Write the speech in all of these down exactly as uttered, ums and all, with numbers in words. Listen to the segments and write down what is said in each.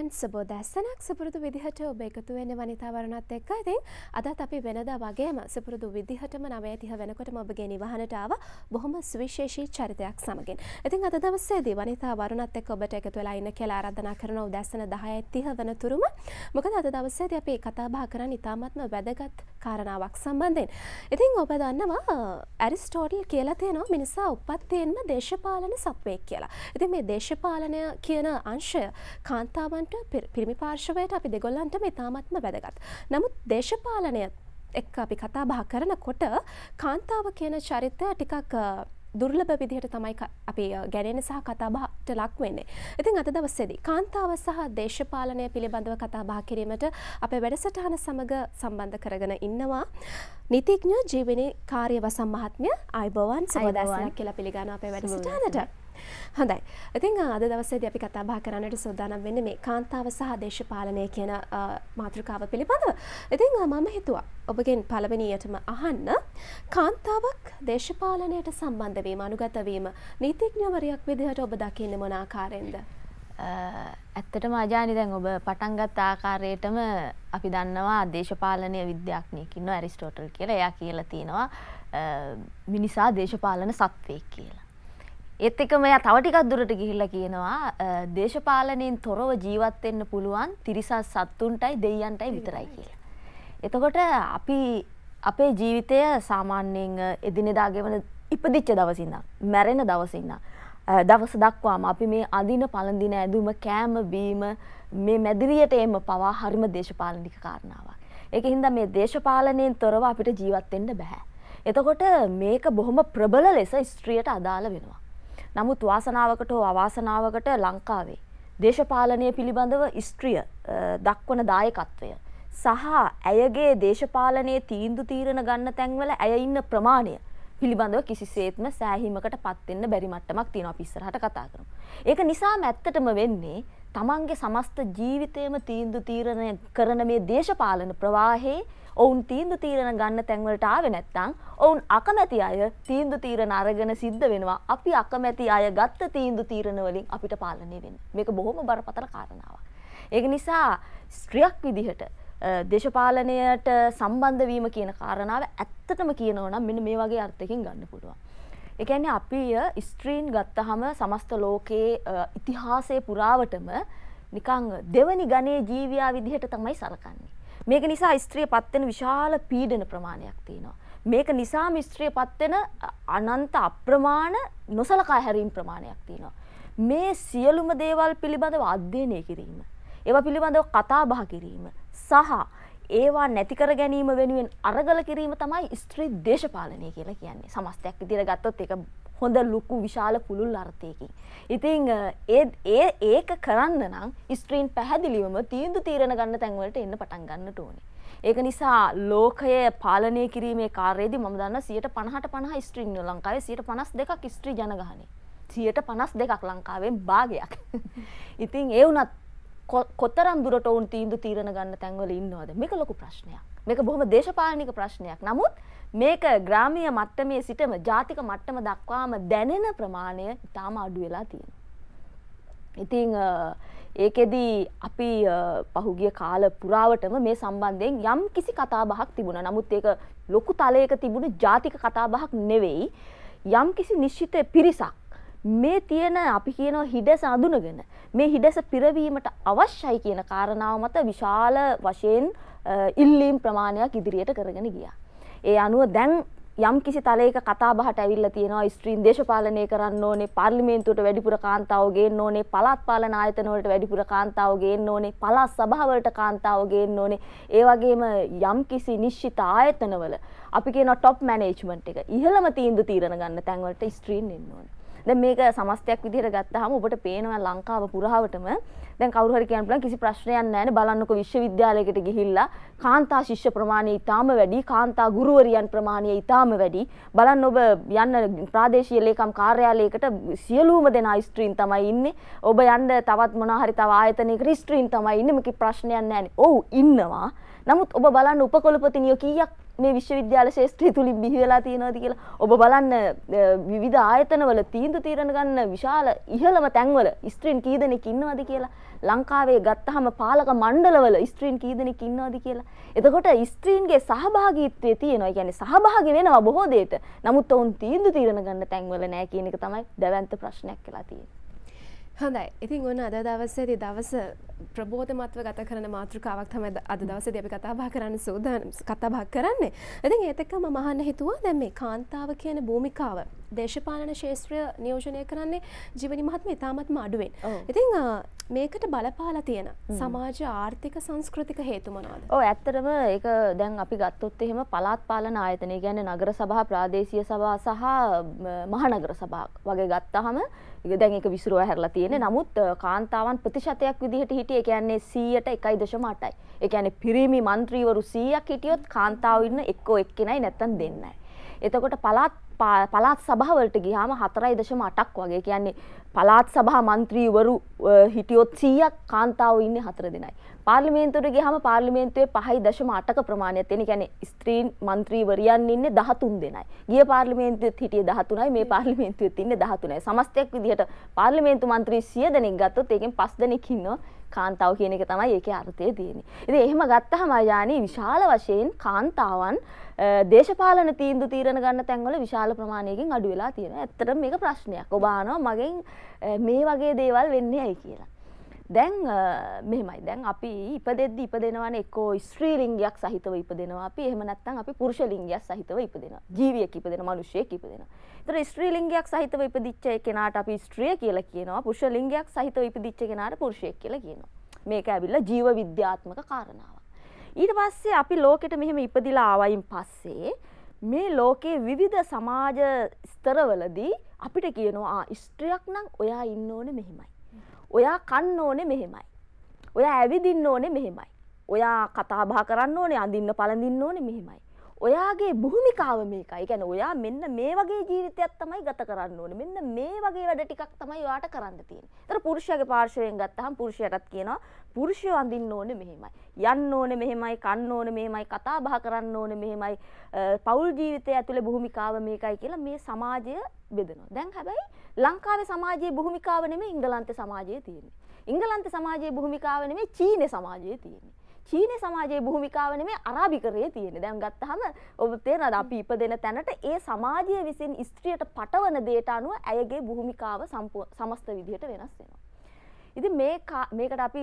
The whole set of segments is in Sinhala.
සුබෝදෑසනක් සුපුරුදු විදිහට ඔබ එකතු වෙන්නේ වනිතා වරුණත් එක්ක. ඉතින් අදත් අපි වෙනදා වගේම සුපුරුදු විදිහටම නවය තිහ වෙනකොටම ඔබගේ නිවහනට ආව බොහොම සුවිශේෂී චරිතයක් සමගින්. ඉතින් අද දවසේදී වනිතා වරුණත් එක්ක ඔබට එකතු වෙලා ඉන්න කියලා ආරාධනා කරන උදෑසන දහයයි තිහ වෙනතුරුම මොකද අද දවසේදී අපි කතා බහ කරන්නේ ඉතාමත්ම වැදගත් කාරණාවක් සම්බන්ධයෙන්. ඉතින් ඔබ දන්නවා ඇරිස්ටෝටල් කියලා තියෙනවා මිනිසා උප්පත්තියෙන්ම දේශපාලන සත්වයෙක් කියලා. ඉතින් මේ දේශපාලනය කියන අංශය කාන්තාවන්ට පිරිමි පාර්ශවයට අපි දෙගොල්ලන්ටම ඉතාමත්ම වැදගත්. නමුත් දේශපාලනය එක්ක අපි කතා බහ කරනකොට කාන්තාව කියන චරිතය ටිකක් දුර්ලභ විදිහට තමයි අපි ගැනෙන සහ කතා බහට ලක් වෙන්නේ. ඉතින් අද දවසේදී කාන්තාව සහ දේශපාලනය පිළිබඳව කතා බහ කිරීමට අපේ වැඩසටහන සමග සම්බන්ධ කරගෙන ඉන්නවා නීතිඥ ජීවිනී කාර්යවසම් මහත්මිය. ආයුබෝවන් සුබෝදෑසනක් කියලා පිළිගන්නවා අපේ වැඩසටහනට. හොඳයි. ඉතින් අද දවසේදී අපි කතා බහ කරන්නට සූදානම් වෙන්නේ මේ කාන්තාව සහ දේශපාලනය කියන මාතෘකාව පිළිබඳව. ඉතින් මම හිතුවා ඔබගෙන් පළවෙනියටම අහන්න කාන්තාවක් දේශපාලනයට සම්බන්ධ වීම අනුගත වීම නීතිඥවරියක් විදිහට ඔබ දකින්නේ මොන ආකාරයෙන්ද? ඇත්තටම අජානි දැන් ඔබ පටන් ගත්ත ආකාරයටම අපි දන්නවා දේශපාලනීය විද්‍යාඥයෙක් ඉන්නවා ඇරිස්ටෝටල් කියලා. එයා කියලා තියෙනවා මිනිසා දේශපාලන සත්වයෙක් කියලා. ඒත් එක්කම එයා තව ටිකක් දුරට ගිහිල්ලා කියනවා දේශපාලනයෙන් තොරව ජීවත් වෙන්න පුළුවන් තිරිසන් සත්තුන්ටයි දෙයියන්ටයි විතරයි කියලා. එතකොට අපි අපේ ජීවිතය සාමාන්‍යයෙන් එදිනෙදා ගෙවන ඉපදිච්ච දවසින් ඉඳන් මැරෙන දවසින් ඉඳන් දවස දක්වාම අපි මේ අඳින පළඳින ඇඳුම කෑම බීම මේ මැදිරියට එම පවා හරිම දේශපාලනික කාරණාවක්. ඒකින්ද මේ දේශපාලනයෙන් තොරව අපිට ජීවත් වෙන්න බෑ. එතකොට මේක බොහොම ප්‍රබල ලෙස ස්ත්‍රියට අදාළ වෙනවා. නමුත් වාසනාවකට හෝ අවාසනාවකට ලංකාවේ දේශපාලනය පිළිබඳව ස්ත්‍රිය දක්වන දායකත්වය සහ ඇයගේ දේශපාලනයේ තීන්දුව తీරන ගන්න තැන්වල ඇය ඉන්න ප්‍රමාණය පිළිබඳව කිසිසේත්ම සෑහීමකට පත් වෙන්න බැරි මට්ටමක් තියෙනවා. අපි ඉස්සරහට කතා කරමු. ඒක නිසාම ඇත්තටම වෙන්නේ තමන්ගේ සමස්ත ජීවිතේම තීන්දුව తీරන කරන මේ දේශපාලන ප්‍රවාහයේ ඔවුන් තීන්දුව తీරන ගන්න තැන් වලට ආවේ නැත්නම් ඔවුන් අකමැති අය තීන්දුව తీරන අරගෙන සිද්ධ වෙනවා. අපි අකමැති අය ගත්ත තීන්දුව తీරන වලින් අපිට පාලනය වෙන්නේ. මේක බොහොම බරපතල කාරණාවක්. ඒක නිසා ස්ත්‍රියක් විදිහට දේශපාලනයට සම්බන්ධ වීම කියන කාරණාව ඇත්තටම කියනවා නම් මෙන්න මේ වගේ අර්ථයකින් ගන්න පුළුවන්. ඒ කියන්නේ අපි ස්ත්‍රීන් ගත්තහම සමස්ත ලෝකයේ ඉතිහාසයේ පුරාවටම නිකන් දෙවනි ගණයේ ජීවියා විදිහට තමයි සලකන්නේ. මේක නිසා ස්ත්‍රියපත් වෙන විශාල පීඩන ප්‍රමාණයක් තියෙනවා. මේක නිසාම ස්ත්‍රියපත් වෙන අනන්ත අප්‍රමාණ නොසලකා හැරීම් ප්‍රමාණයක් තියෙනවා. මේ සියලුම දේවල් පිළිබඳව අධ්‍යයනය කිරීම, ඒවා පිළිබඳව කතා බහ කිරීම සහ ඒවා නැති කර ගැනීම වෙනුවෙන් අරගල කිරීම තමයි ස්ත්‍රී දේශපාලනය කියලා කියන්නේ. සමස්තයක් විදිහට ගත්තොත් ඒක හොඳ ලොකු විශාල පුළුල් අර්ථයකින්. ඉතින් ඒ ඒක කරන්න නම් ස්ත්‍රීන් පැහැදිලිවම තීන්දුව తీරන ගන්න තැන් වලට එන්න පටන් ගන්නට ඕනේ. ඒක නිසා ලෝකය පාලනය කිරීමේ කාර්යයේදී මම දන්නා සියයට පනහට පනහ ස්ත්‍රීන් ඉන්නවා ලංකාවේ. සියයට පනස් දෙකක් ස්ත්‍රී ජනගහනය. සියයට පනස් දෙකක් ලංකාවෙන් භාගයක්. ඉතින් ඒ වුණත් කොතරම් දුරට වුන් තීන්දුව తీරන ගන්න තැන්වල ඉන්නවද? මේක ලොකු ප්‍රශ්නයක්. මේක බොහොම දේශපාලනික ප්‍රශ්නයක්. නමුත් මේක ග්‍රාමීය මට්ටමේ සිටම ජාතික මට්ටම දක්වාම දැනෙන ප්‍රමාණය ඉතාම අඩු වෙලා තියෙනවා. ඉතින් ඒකෙදි අපි පහුගිය කාල පුරාවටම මේ සම්බන්ධයෙන් යම් කිසි කතා බහක් තිබුණා. නමුත් ඒක ලොකු තලයක තිබුණු ජාතික කතා බහක් නෙවෙයි. යම් කිසි නිශ්චිත පිරිසක් මේ තියෙන අපි කියනවා හිඩැස අඳුනගෙන මේ හිඩැස පිරවීමට අවශ්‍යයි කියන කාරණාව මත විශාල වශයෙන් ඉල්ලීම් ප්‍රමාණයක් ඉදිරියට කරගෙන ගියා. ඒ අනුව දැන් යම් කිසි තලයක කතා බහට ඇවිල්ලා තියෙනවා ස්ත්‍රීන් දේශපාලනය කරන්න ඕනේ, පාර්ලිමේන්තුවට වැඩිපුර කාන්තාවෝ ගේන්න ඕනේ, පළාත් පාලන ආයතන වලට වැඩිපුර කාන්තාවෝ ගේන්න ඕනේ, පළාත් සභා වලට කාන්තාවෝ ගේන්න ඕනේ. ඒ වගේම යම් කිසි නිශ්චිත ආයතනවල අපි කියනවා টොප් මැනේජ්මන්ට් එක ඉහළම තීන්දුව తీරන ගන්න තැන් වලට ස්ත්‍රීන් ඉන්න ඕනේ. දැන් මේක සමස්තයක් විදිහට ගත්තාම ඔබට පේනවා ලංකාව පුරාවටම දැන් කවුරු හරි කියන්න පුළුවන් කිසි ප්‍රශ්නයක් නැහැ නේ බලන්නකො විශ්වවිද්‍යාලයකට ගිහිල්ලා කාන්තා ශිෂ්‍ය ප්‍රමාණය ඉතාම වැඩි, කාන්තා ගුරුවරියන් ප්‍රමාණය ඉතාම වැඩි. බලන්න ඔබ යන්න ප්‍රාදේශීය ලේකම් කාර්යාලයකට සියලුම දෙනා ස්ත්‍රීන් තමයි ඉන්නේ. ඔබ යන්න තවත් මොනවා හරි තව ආයතනයකට ස්ත්‍රීන් තමයි ඉන්නේ. මේක ප්‍රශ්නයක් නැහැ නේ. ඔව් ඉන්නවා. නමුත් ඔබ බලන්න උපකුලපතිනියෝ කීයක් මේ විශ්වවිද්‍යාල ශාස්ත්‍රය තුලින් බිහි වෙලා තියෙනවද කියලා ඔබ බලන්න විවිධ ආයතනවල තීන්දුව తీරන ගන්න විශාල ඉහළම තැන්වල ස්ත්‍රීන් කී දෙනෙක් ඉන්නවද කියලා ලංකාවේ ගත්තාම පාලක මණ්ඩලවල ස්ත්‍රීන් කී දෙනෙක් ඉන්නවද කියලා. එතකොට ස්ත්‍රීන්ගේ සහභාගීත්වය තියෙනවා. ඒ කියන්නේ සහභාගී වෙනවා බොහෝ දෙයට. නමුත් ඔවුන් තීන්දුව తీරන ගන්න තැන්වල නැහැ කියන එක තමයි දැවැන්ත ප්‍රශ්නයක් වෙලා තියෙන්නේ. හොඳයි. ඉතින් ඔන්න අද දවසේදී දවස ප්‍රබෝධමත්ව ගත කරන මාතෘකාවක් තමයි අද දවසේදී අපි කතා බහ කරන්න සූදානම් කතා බහ කරන්නේ. ඉතින් ඒත් එක්කම මම අහන්න හිතුවා දැන් මේ කාන්තාව කියන භූමිකාව දේශපාලන ශාස්ත්‍රය නියෝජනය කරන්නේ ජීවනි මහත්මිය ඉතාමත්ම අඩුවෙන්. ඉතින් මේකට බලපාලා තියෙන සමාජ ආර්ථික සංස්කෘතික හේතු මොනවාද? ඔව් ඇත්තටම ඒක දැන් අපි ගත්තොත් එහෙම පළාත් පාලන ආයතන, ඒ කියන්නේ නගර සභා, ප්‍රාදේශීය සභා සහ මහනගර සභා වගේ ගත්තාම දැන් ඒක විසිරුවා හැරලා තියෙන්නේ. නමුත් කාන්තාවන් ප්‍රතිශතයක් විදිහට හිටියේ කියන්නේ සීයට එකයි දශම අටයි. ඒ කියන්නේ පිරිමි മന്ത്രിවරු සීයක් හිටියොත් කාන්තාවෝ ඉන්න එක්කෝ එක්කෙනයි නැත්තම් දෙන්නයි. එතකොට පළාත් පළාත් සභාවලට ගියාම හතරයි දශම අටක් වගේ. කියන්නේ පළාත් සභා മന്ത്രിවරු හිටියොත් සීයක් කාන්තාවෝ ඉන්නේ හතර දෙනයි. පාර්ලිමේන්තුවට ගියාම පාර්ලිමේන්තුවේ පහයි දශම අටක ප්‍රමාණයක් තියෙන. කියන්නේ ස්ත්‍රීන් മന്ത്രിවරියන් ඉන්නේ දහතුන් දෙනයි. ගිය පාර්ලිමේන්තුවෙත් හිටියේ දහතුනයි, මේ පාර්ලිමේන්තුවෙත් ඉන්නේ දහතුනයි. සමස්තයක් විදිහට පාර්ලිමේන්තු മന്ത്രി සිය දෙනෙක් ගත්තොත් ඒකෙන් පස් දෙනෙක් ඉන්නවා කාන්තාව කියන එක තමයි ඒකේ අර්ථය තියෙන්නේ. ඉතින් එහෙම ගත්තහම අයානි විශාල වශයෙන් කාන්තාවන් දේශපාලන තීන්දුව తీරන ගන්න තැන්වල විශාල ප්‍රමාණයකින් අඩු වෙලා තියෙනවා. ඇත්තටම මේක ප්‍රශ්නයක්. ඔබ අහනවා මගෙන් මේ වගේ දේවල් වෙන්නේ ඇයි කියලා. දැන් මෙහෙමයි. දැන් අපි ඉපදෙද්දි ඉපදෙනවානේ එක්කෝ ස්ත්‍රී ලිංගයක් සහිතව ඉපදෙනවා අපි. එහෙම නැත්නම් අපි පුරුෂ ලිංගයක් සහිතව ඉපදෙනවා. ජීවියෙක් ඉපදෙන මිනිහෙක් ඉපදෙනවා. ඒතර ස්ත්‍රී ලිංගයක් සහිතව ඉපදිච්ච කෙනාට අපි ස්ත්‍රිය කියලා කියනවා. පුරුෂ ලිංගයක් සහිතව ඉපදිච්ච කෙනාට පුරුෂයෙක් කියලා කියනවා. මේක ඇවිල්ලා ජීව විද්‍යාත්මක කාරණාවක්. ඊට පස්සේ අපි ලෝකෙට මෙහෙම ඉපදිලා ආවයින් පස්සේ මේ ලෝකයේ විවිධ සමාජ ස්තරවලදී අපිට කියනවා ආ ස්ත්‍රියක් නම් ඔයා ඉන්න ඕනේ මෙහෙමයි. ඔයා කන්න ඕනේ මෙහෙමයි. ඔයා ඇවිදින්න ඕනේ මෙහෙමයි. ඔයා කතා බහ කරන්න ඕනේ, අඳින්න පළඳින්න ඕනේ මෙහෙමයි. ඔයාගේ භූමිකාව මේකයි. ඒ කියන්නේ ඔයා මෙන්න මේ වගේ ජීවිතයක් තමයි ගත කරන්න ඕනේ. මෙන්න මේ වගේ වැඩ ටිකක් තමයි ඔයාට කරන්න තියෙන්නේ. ඒතර පුරුෂයාගේ පාර්ශවයෙන් ගත්තාම පුරුෂයාටත් කියනවා පුරුෂයෝ අඳින්න ඕනේ මෙහෙමයි. යන්න ඕනේ මෙහෙමයි, කන්න ඕනේ මෙහෙමයි, කතා බහ කරන්න ඕනේ මෙහෙමයි. පෞල් ජීවිතය ඇතුලේ භූමිකාව මේකයි කියලා මේ සමාජය බෙදනවා. දැන් හැබැයි ලංකාවේ සමාජයේ භූමිකාව නෙමෙයි ඉංගලන්තේ සමාජයේ තියෙන්නේ. ඉංගලන්තේ සමාජයේ භූමිකාව නෙමෙයි චීනේ සමාජයේ තියෙන්නේ. චීන සමාජයේ භූමිකාව නෙමෙයි අරාබිකරයේ තියෙන්නේ. දැන් ගත්තාම ඔබ තේරෙනවද අපි ඉපදෙන තැනට ඒ සමාජය විසින් ස්ත්‍රියට පටවන දේට අනුව ඇයගේ භූමිකාව සමස්ත විදිහට වෙනස් වෙනවා. ඉතින් මේ මේකට අපි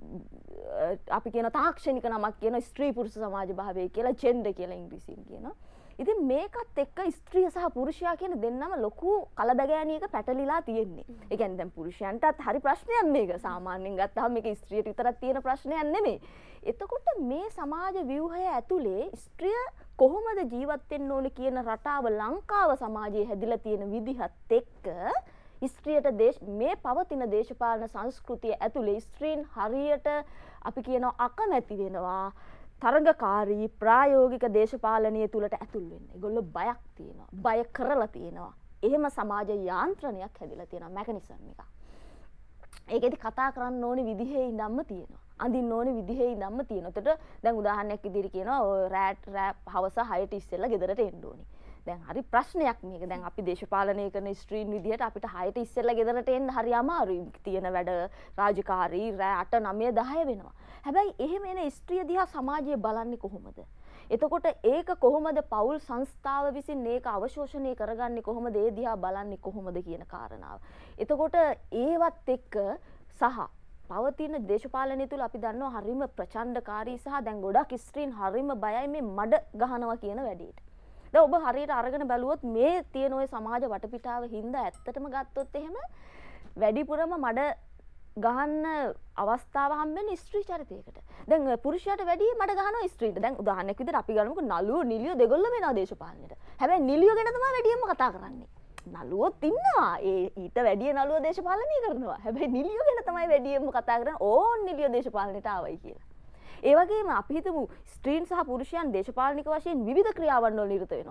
අපි කියන තාක්ෂණික නමක් කියන ස්ත්‍රී පුරුෂ සමාජ භාවය කියලා ජෙන්ඩර් කියලා ඉංග්‍රීසියෙන් කියනවා. ඉතින් මේකත් එක්ක ස්ත්‍රිය සහ පුරුෂයා කියන දෙන්නම ලොකු කලබගෑනියක පැටලිලා තියෙන්නේ. ඒ කියන්නේ දැන් පුරුෂයන්ටත් හරි ප්‍රශ්නයක් මේක. සාමාන්‍යයෙන් ගත්තාම මේක ස්ත්‍රියට විතරක් තියෙන ප්‍රශ්නයක් නෙමෙයි. එතකොට මේ සමාජ ව්‍යුහය ඇතුලේ ස්ත්‍රිය කොහොමද ජීවත් වෙන්න ඕනේ කියන රටාව ලංකාව සමාජයේ හැදිලා තියෙන විදිහත් එක්ක ස්ත්‍රියට මේ පවතින දේශපාලන සංස්කෘතිය ඇතුලේ ස්ත්‍රීන් හරියට අපි කියනවා අකමැති වෙනවා. තරඟකාරී ප්‍රායෝගික දේශපාලනය තුලට ඇතුල් වෙන්න. ඒගොල්ලෝ බයක් තියෙනවා. බය කරලා තියෙනවා. එහෙම සමාජ යාන්ත්‍රණයක් හැදිලා තියෙනවා, මෙකනිසම් එකක්. ඒකෙදි කතා කරන්න ඕනේ විදිහේ ඉඳන්ම තියෙනවා. අඳින්න ඕනේ විදිහේ ඉඳන්ම තියෙනවා. එතකොට දැන් උදාහරණයක් විදිහට කියනවා ඔය රෑට් රෑප් හවස හයට ඉස්සෙල්ලා ගෙදරට එන්න ඕනේ. දැන් හරි ප්‍රශ්නයක් මේක. දැන් අපි දේශපාලනය කරන ස්ත්‍රීන් විදිහට අපිට හයට ඉස්සෙල්ලා ගෙදරට එන්න හරි අමාරුයි. තියෙන වැඩ රාජකාරී රෑ අට නවය දහය වෙනවා. හැබැයි එහෙම එන ස්ත්‍රිය දිහා සමාජය බලන්නේ කොහොමද? එතකොට ඒක කොහොමද පෞල් සංස්ථාව විසින් මේක අවශෝෂණය කරගන්නේ කොහොමද? ඒ දිහා බලන්නේ කොහොමද කියන කාරණාව. එතකොට ඒවත් එක්ක සහ පවතින දේශපාලනය තුළ අපි දන්නවා හරිම ප්‍රචණ්ඩකාරී සහ දැන් ගොඩක් ස්ත්‍රීන් හරිම බයයි මේ මඩ ගහනවා කියන වැඩේට. දැන් ඔබ හරියට අරගෙන බැලුවොත් මේ තියෙන ওই සමාජ වටපිටාව හින්දා ඇත්තටම ගත්තොත් එහෙම වැඩිපුරම මඩ ගහන්න අවස්ථාව හම්බෙන්නේ ස්ත්‍රී චරිතයකට. දැන් පුරුෂයාට වැඩිය මඩ ගහනවා ස්ත්‍රීට. දැන් උදාහරණයක් විදිහට අපි ගන්නකො නළුවෝ නිලියෝ දෙගොල්ලම එනවා දේශපාලනෙට. හැබැයි නිලියෝ ගැන තමයි වැඩියෙන්ම කතා කරන්නේ. නළුවොත් ඉන්නවා. ඒ ඊට වැඩිය නළුවෝ දේශපාලනය කරනවා. හැබැයි නිලියෝ ගැන තමයි වැඩියෙන්ම කතා කරන්නේ. ඕන් නිලියෝ දේශපාලනයට ආවයි කියලා. ඒ වගේම අපි හිතමු ස්ත්‍රීන් සහ පුරුෂයන් දේශපාලනික වශයෙන් විවිධ ක්‍රියාවන් වල නිරත වෙනවා.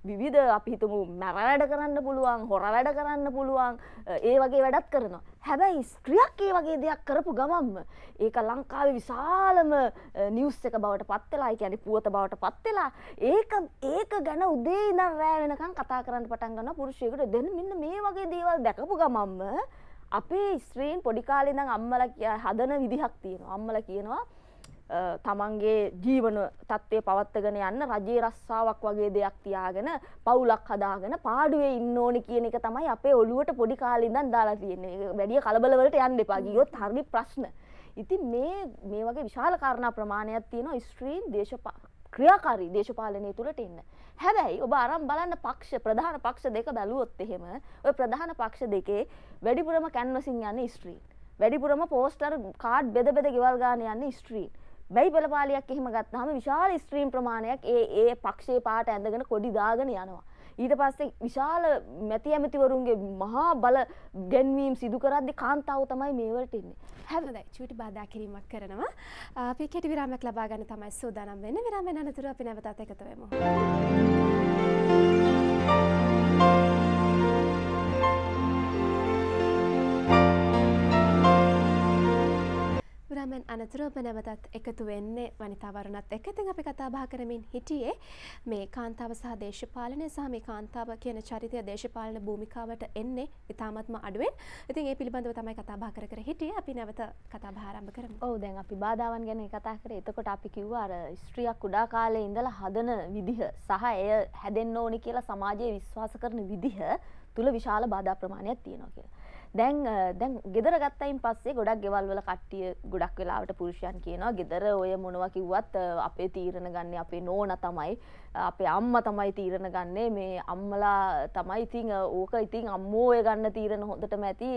විවිධ අපි හිතමු මැර වැඩ කරන්න පුළුවන්, හොර වැඩ කරන්න පුළුවන්, ඒ වගේ වැඩත් කරනවා. හැබැයි ස්ත්‍රියක් ඒ වගේ දෙයක් කරපු ගමන්ම ඒක ලංකාවේ විශාලම නිවුස් එක බවට පත් වෙලා, ඒ කියන්නේ පුවත බවට පත් වෙලා, ඒක ඒක ගැන උදේ ඉඳන් රෑ වෙනකන් කතා කරන්න පටන් ගන්නවා පුරුෂයෙකුට. දැන් මෙන්න මේ වගේ දේවල් දැකපු ගමන්ම අපේ ස්ත්‍රීන් පොඩි කාලේ ඉඳන් අම්මලා හදන විදිහක් තියෙනවා. අම්මලා කියනවා තමන්ගේ ජීවන තත්ත්වය පවත්වාගෙන යන්න රජයේ රස්සාවක් වගේ දෙයක් තියාගෙන පවුලක් හදාගෙන පාඩුවේ ඉන්න ඕනේ කියන එක තමයි අපේ ඔළුවට පොඩි කාලේ ඉඳන් දාලා තියෙන්නේ. වැඩි කලබල වලට යන්න එපා. ගියොත් හරි ප්‍රශ්න. ඉතින් මේ මේ වගේ විශාල කාරණා ප්‍රමාණයක් තියෙනවා ස්ත්‍රීන් දේශපා ක්‍රියාකාරී දේශපාලනය තුළට එන්න. හැබැයි ඔබ අරන් බලන්න පක්ෂ ප්‍රධාන පක්ෂ දෙක බැලුවොත් එහෙම ඔය ප්‍රධාන පක්ෂ දෙකේ වැඩිපුරම කැන්වසින් යන්නේ ස්ත්‍රීන්. වැඩිපුරම පෝස්ටර් කාඩ් බෙද බෙද ගෙවල් ගන්න යන්නේ ස්ත්‍රීන්. වැයි පෙළපාලියක් එහෙම ගත්තාම විශාල ස්ත්‍රීන් ප්‍රමාණයක් ඒ ඒ පක්ෂයේ පාට ඇඳගෙන කොඩි දාගෙන යනවා. ඊට පස්සේ විශාල මැති ඇමතිවරුන්ගේ මහා බල ගැන්වීම් සිදු කරද්දී කාන්තාව තමයි මේ වලට එන්නේ. හැබැයි චූටි බාධා කිරීමක් කරනවා. අපි කෙටි විරාමයක් ලබා ගන්න තමයි සූදානම් වෙන්නේ. විරාමයෙන් අනතුරු අපි නැවතත් එකතු වෙමු. විරාමයෙන් අනතුරු ඔබ නැවතත් එකතු වෙන්නේ වනිතා වරුණත් එක්ක. ඉතින් අපි කතා බහ කරමින් හිටියේ මේ කාන්තාව සහ දේශපාලනය සහ මේ කාන්තාව කියන චරිතය දේශපාලන භූමිකාවට එන්නේ ඉතාමත්ම අඩුවෙන්. ඉතින් ඒ පිළිබඳව තමයි කතා බහ කර කර හිටියේ. අපි නැවත කතා බහ ආරම්භ කරමු. ඔව් දැන් අපි බාධාවන් ගැන කතා කරේ. එතකොට අපි කිව්වා අර ස්ත්‍රියක් කුඩා කාලේ ඉඳලා හදන විදිහ සහ එය හැදෙන්න ඕනි කියලා සමාජයේ විශ්වාස කරන විදිහ තුල විශාල බාධා ප්‍රමාණයක් තියෙනවා කියලා. දැන් දැන් ගෙදර ගත්තයින් පස්සේ ගොඩක් ගෙවල් වල කට්ටිය ගොඩක් වෙලාවට පුරුෂයන් කියනවා ගෙදර ඔය මොනවා කිව්වත් අපේ තීරණ ගන්න අපේ නෝනා තමයි අපේ අම්මා තමයි තීරණ ගන්නේ මේ අම්මලා තමයි ඉතින් ඕක ඉතින් අම්මෝ ඔය ගන්න තීරණ හොඳටම ඇති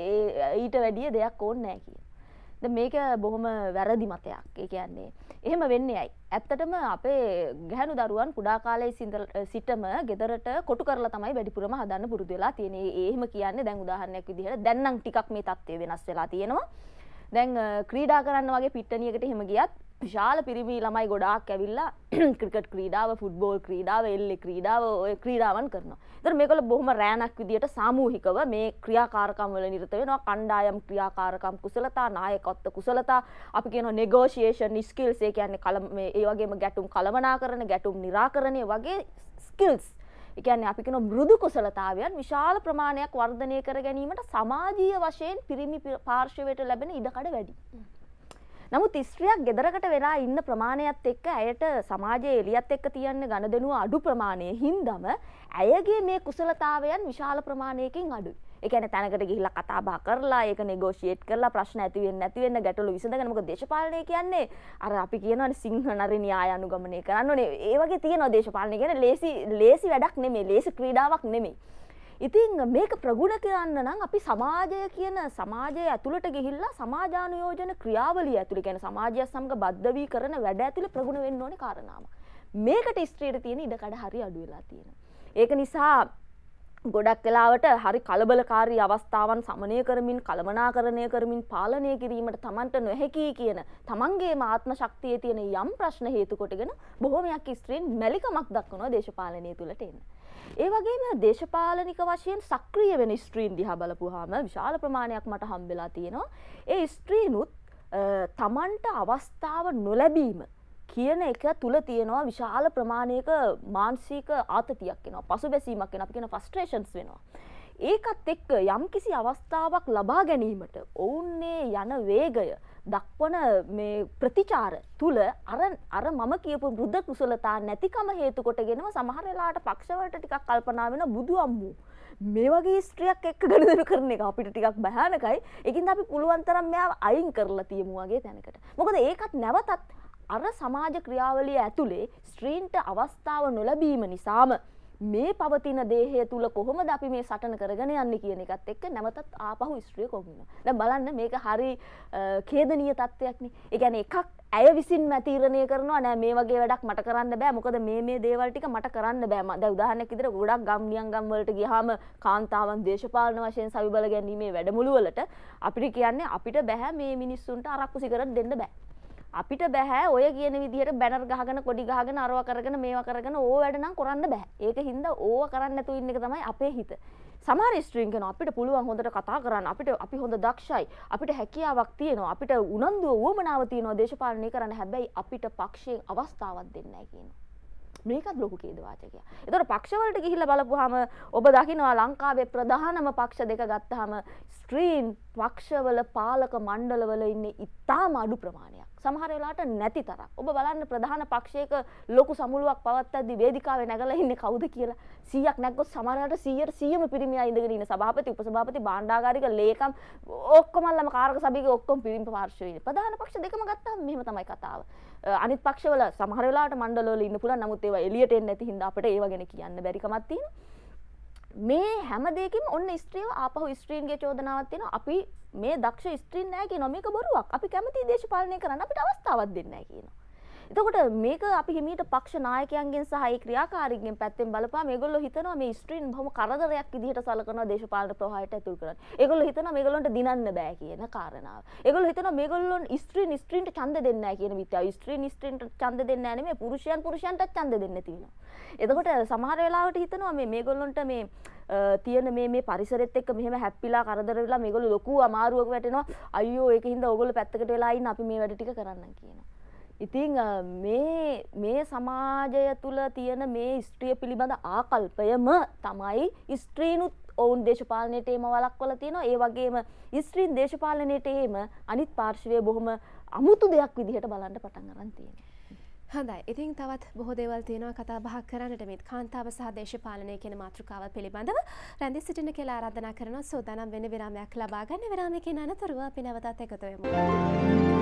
ඊට වැඩිය දෙයක් ඕනේ නැහැ කියන. දැන් මේක බොහොම වැරදි මතයක්. ඒ කියන්නේ එහෙම වෙන්නේ ඇයි? ඇත්තටම අපේ ගැහැණු දරුවන් කුඩා කාලයේ සිටම ගෙදරට කොටු කරලා තමයි වැඩිපුරම හදන්න පුරුදු වෙලා තියෙන්නේ. ඒ එහෙම කියන්නේ දැන් උදාහරණයක් විදිහට දැන් නම් ටිකක් මේ තත්ත්වය වෙනස් වෙලා තියෙනවා. දැන් ක්‍රීඩා කරන්න වගේ පිට්ටනියකට එහෙම ගියත් විශාල පිරිමි ළමයි ගොඩාක් ඇවිල්ලා ක්‍රිකට් ක්‍රීඩාව, ෆුට්බෝල් ක්‍රීඩාව, එල්ලේ ක්‍රීඩාව ඔය ක්‍රීඩාවන් කරනවා. ඒතර මේකවල බොහොම රෑනක් විදියට සාමූහිකව මේ ක්‍රියාකාරකම් වල නිරත වෙනවා. කණ්ඩායම් ක්‍රියාකාරකම් කුසලතා, නායකත්ව කුසලතා, අපි කියනවා නෙගෝෂියේෂන් ස්කිල්ස්, ඒ කියන්නේ කල මේ ඒ වගේම ගැටුම් කළමනාකරණ, ගැටුම් निराකරණය වගේ ස්කිල්ස්. ඒ කියන්නේ අපි කියන මෘදු කුසලතාවයන් විශාල ප්‍රමාණයක් වර්ධනය කර ගැනීමට සමාජීය වශයෙන් පිරිමි පාර්ශවයට ලැබෙන ඉඩකඩ වැඩි. නමුත් ස්ත්‍රියක් ගෙදරකට වෙලා ඉන්න ප්‍රමාණයත් එක්ක ඇයට සමාජයේ එළියත් එක්ක තියන්න ගනුදෙනුව අඩු ප්‍රමාණයේ හින්දාම ඇයගේ මේ කුසලතාවයන් විශාල ප්‍රමාණයකින් අඩුයි. ඒ කියන්නේ තැනකට ගිහිල්ලා කතා බහ කරලා ඒක නෙගෝෂියේට් කරලා ප්‍රශ්න ඇති වෙන්නේ නැති වෙන්න ගැටලු විසඳගෙන මොකද දේශපාලනය කියන්නේ අර අපි කියනවානේ සිංහ නරි න්‍යාය අනුගමනය කරන්න ඕනේ. ඒ වගේ තියෙනවා දේශපාලනය කියන්නේ ලේසි ලේසි වැඩක් නෙමෙයි, ලේසි ක්‍රීඩාවක් නෙමෙයි. ඉතින් මේක ප්‍රගුණ කරන්න නම් අපි සමාජය කියන සමාජය ඇතුළට ගිහිල්ලා සමාජානුයෝජන ක්‍රියාවලිය ඇතුළේ කියන සමාජය සමග බද්ධ වී කරන වැඩ ඇතුළේ ප්‍රගුණ වෙන්න ඕනේ කාරණාවක්. මේකට ස්ත්‍රියට තියෙන ඉඩකඩ හරි අඩු වෙලා තියෙනවා. ඒක නිසා ගොඩක් වෙලාවට හරි කලබලකාරී අවස්ථාවන් සමනය කරමින් කළමනාකරණය කරමින් පාලනය කිරීමට Tamanට නොහැකි කියන Tamanගේ ආත්ම ශක්තියේ තියෙන යම් ප්‍රශ්න හේතු කොටගෙන බොහෝමයක් ස්ත්‍රීන් මැලිකමක් දක්වනවා දේශපාලනය තුළට එන්න. ඒ වගේම දේශපාලනික වශයෙන් සක්‍රිය වෙන ස්ත්‍රීන් දිහා බලපුවාම විශාල ප්‍රමාණයක් මට හම්බෙලා තියෙනවා. ඒ ස්ත්‍රීනුත් Tamanට අවස්ථාව නොලැබීම කියන එක තුල තියෙනවා විශාල ප්‍රමාණයක මානසික ආතතියක් එනවා, පසුබැසීමක් එනවා, අපි කියන ෆ්‍රස්ට්‍රේෂන්ස් වෙනවා. ඒකත් එක්ක යම්කිසි අවස්ථාවක් ලබා ගැනීමට ඔවුන්නේ යන වේගය දක්වන මේ ප්‍රතිචාර තුල අර අර මම කියපු බුද්ධ කුසලතා නැතිකම හේතු කොටගෙනම සමහර වෙලාවට පක්ෂවලට ටිකක් කල්පනා වෙන බුදු අම්මෝ මේ වගේ ස්ත්‍රියක් එක්ක ගනුදෙනු කරන එක අපිට ටිකක් භයානකයි. ඒකින්ද අපි පුළුවන් තරම් මෙයාව අයින් කරලා තියමු වගේ තැනකට. මොකද ඒකත් නැවතත් අර සමාජ ක්‍රියාවලිය ඇතුලේ ස්ත්‍රීන්ට අවස්ථාව නොලැබීම නිසාම මේ පවතින දේහය තුල කොහොමද අපි මේ සටන කරගෙන යන්නේ කියන එකත් එක්ක නැවතත් ආපහු ස්ත්‍රිය කොහොමද. දැන් බලන්න මේක හරි ඛේදනීය තත්ත්වයක්නේ. ඒ කියන්නේ එකක් ඇය විසින්ම තීරණය කරනවා නෑ මේ වගේ වැඩක් මට කරන්න බෑ. මොකද මේ මේ දේවල් ටික මට කරන්න බෑ. දැන් උදාහරණයක් විදිහට ගොඩක් ගම් නියංගම් වලට ගියාම කාන්තාවන් දේශපාලන වශයෙන් සවිබල ගැනීමේ වැඩමුළු වලට අපිට කියන්නේ අපිට බෑ මේ මිනිස්සුන්ට අරක්කු සිගරට් දෙන්න බෑ. අපිට බෑ ඔය කියන විදිහට බැනර් ගහගෙන කොඩි ගහගෙන අරවා කරගෙන මේවා කරගෙන ඕව වැඩ නම් කරන්න බෑ. ඒක හින්දා ඕව කරන්න නැතුව ඉන්න එක තමයි අපේ හිත. සමහර ස්ත්‍රීන් කියනවා අපිට පුළුවන් හොඳට කතා කරන්න. අපිට අපි හොඳ දක්ෂයි. අපිට හැකියාවක් තියෙනවා. අපිට උනන්දුව උවමනාව තියෙනවා දේශපාලනය කරන්න. හැබැයි අපිට පක්ෂයෙන් අවස්ථාවක් දෙන්නේ නැහැ කියනවා. මේකත් ලොකු කේද වාචකයක්. ඒතකොට පක්ෂවලට ගිහිල්ලා බලපුවාම ඔබ දකිනවා ලංකාවේ ප්‍රධානම පක්ෂ දෙක ගත්තාම ස්ත්‍රීන් පක්ෂවල පාලක මණ්ඩලවල ඉන්නේ ඉතාම අඩු ප්‍රමාණයක්. සමහර වෙලාවට නැති තරම්. ඔබ බලන්න ප්‍රධාන පක්ෂයක ලොකු සමුළුවක් පවත්වද්දී වේදිකාවේ නැගලා ඉන්නේ කවුද කියලා. සීයක් නැග්ගොත් සමහර වෙලාවට සීයට සීයම පිරිමියා ඉඳගෙන ඉන්න සභාපති, උපසභාපති, භාණ්ඩාගාරික, ලේකම් ඔක්කොමල්ලම කාරක සභාවේ ඔක්කොම පිරිමි පාර්ශ්වයේ ඉන්නේ. ප්‍රධාන පක්ෂ දෙකම ගත්තාම මෙහෙම තමයි කතාව. අනිත් පක්ෂවල සමහර වෙලාවට මණ්ඩලවල ඉන්න පුළුවන්. නමුත් ඒවා එළියට එන්නේ නැති හින්දා අපිට ඒව ගැන කියන්න බැරි කමක් තියෙනවා. මේ හැම දෙයකින්ම ඔන්න ස්ත්‍රියව ආපහු ස්ත්‍රීන්ගේ චෝදනාවක් තියෙනවා. අපි මේ දක්ෂ ස්ත්‍රීන් නැහැ කියනවා. මේක බොරුවක්. අපි කැමති දේශපාලනය කරන්න අපිට අවස්ථාවක් දෙන්නේ නැහැ කියනවා. එතකොට මේක අපි හිමීට පක්ෂ නායකයන්ගෙන් සහ ඒ ක්‍රියාකාරීන්ගෙන් පැත්තෙන් බලපුවා මේගොල්ලෝ හිතනවා මේ ස්ත්‍රීන් බොහොම කරදරයක් විදිහට සලකනවා දේශපාලන ප්‍රවාහයට ඇතුල් කරන්න. ඒගොල්ලෝ හිතනවා මේගොල්ලොන්ට දිනන්න බෑ කියන කාරණාව. ඒගොල්ලෝ හිතනවා මේගොල්ලොන් ස්ත්‍රීන් ස්ත්‍රීන්ට ඡන්ද දෙන්නේ නැහැ කියන විදිය. ස්ත්‍රීන් ස්ත්‍රීන්ට ඡන්ද දෙන්නේ නැහැ නෙමෙයි පුරුෂයන් පුරුෂයන්ට ඡන්ද දෙන්නේ තියෙනවා. එතකොට සමහර වෙලාවට හිතනවා මේ මේගොල්ලොන්ට මේ තියෙන මේ මේ පරිසරෙත් එක්ක මෙහෙම හැප්පිලා කරදර වෙලා මේගොල්ලෝ ලොකු අමාරුවක වැටෙනවා. අයියෝ ඒකින්ද ඕගොල්ලෝ පැත්තකට වෙලා ඉන්න අපි මේ වැඩ ටික කරන්නම් කියනවා. ඉතින් මේ මේ සමාජය තුල තියෙන මේ ස්ත්‍රිය පිළිබඳ ආකල්පයම තමයි ස්ත්‍රීනුත් ඔවුන් දේශපාලනයට ඒම වළක්වලා තියෙනවා. ඒ වගේම ස්ත්‍රීන් දේශපාලනයට ඒම අනිත් පාර්ශවයේ බොහොම අමුතු දෙයක් විදිහට බලන්න පටන් අරන් තියෙනවා. හොඳයි. ඉතින් තවත් බොහෝ දේවල් තියෙනවා කතා බහ කරන්නට මේ කාන්තාව සහ දේශපාලනය කියන මාතෘකාව පිළිබඳව රැඳී සිටින කියලා ආරාධනා කරනවා. සෝදානම් වෙන විරාමයක් ලබා ගන්න. විරාමයකින් අනතුරුව අපි නැවතත් එකතු වෙමු.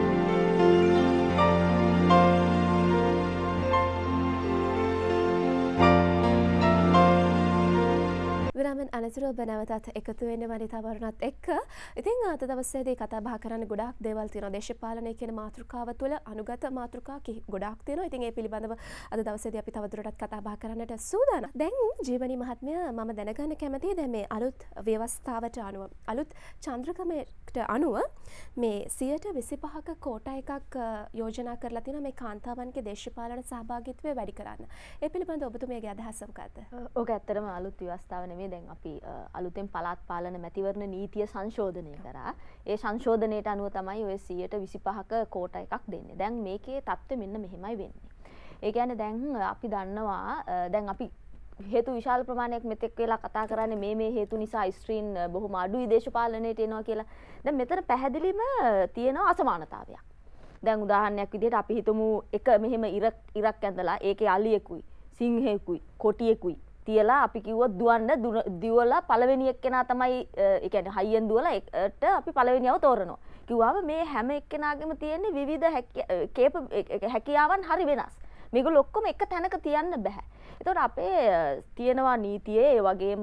විරාමෙන් අනතුරුව ඔබ නැවතත් එකතු වෙන්න වනිතා වරුණත් එක්ක. ඉතින් අද දවසේදී කතා බහ කරන්න ගොඩාක් දේවල් තියෙනවා. දේශපාලනය කියන මාතෘකාව තුළ අනුගත මාතෘකා ගොඩාක් තියෙනවා. ඉතින් ඒ පිළිබඳව අද දවසේදී අපි තවදුරටත් කතා බහ කරන්නට සූදානම්. දැන් ජීවනී මහත්මිය මම දැනගන්න කැමතියි දැන් මේ අලුත් ව්‍යවස්ථාවට අනුව අලුත් චන්ද්‍රක්‍රමයට අනුව මේ සියයට විසිපහක කෝටා එකක් යෝජනා කරලා තියෙනවා මේ කාන්තාවන්ගේ දේශපාලන සහභාගීත්වය වැඩි කරන්න. ඒ පිළිබඳව ඔබතුමියගේ අදහස මොකක්ද? ඕක ඇත්තටම අලුත් ව්‍යවස්ථාව නෙමෙයි. දැන් අපි අලුතෙන් පළාත් පාලන මැතිවරණ නීතිය සංශෝධනය කරා. ඒ සංශෝධනයට අනුව තමයි ඔය සියයට විසිපහක කෝටා එකක් දෙන්නේ. දැන් මේකේ තත්ත්වය මෙන්න මෙහෙමයි වෙන්නේ. ඒ කියන්නේ දැන් අපි දන්නවා දැන් අපි හේතු විශාල ප්‍රමාණයක් මෙතෙක් වෙලා කතා කරන්නේ මේ මේ හේතු නිසා ස්ත්‍රීන් බොහොම අඩුයි දේශපාලනයට එනවා කියලා. දැන් මෙතන පැහැදිලිම තියෙනවා අසමානතාවයක්. දැන් උදාහරණයක් විදිහට අපි හිතමු එක මෙහෙම ඉරක් ඉරක් ඇඳලා ඒකේ අලියෙකුයි සිංහෙකුයි කොටියෙකුයි තියලා අපි කිව්වොත් දුවන්න දිවලා පළවෙනි එක්කෙනා තමයි ඒ කියන්නේ හයියෙන් දුවලා ඒකට අපි පළවෙනියව තෝරනවා. කිව්වම මේ හැම එක්කෙනාගෙම තියෙන විවිධ හැකියාවන් හරි වෙනස්. මේගොල්ලෝ ඔක්කොම එක තැනක තියන්න බෑ. ඒතකොට අපේ තියෙනවා නීතියේ ඒ වගේම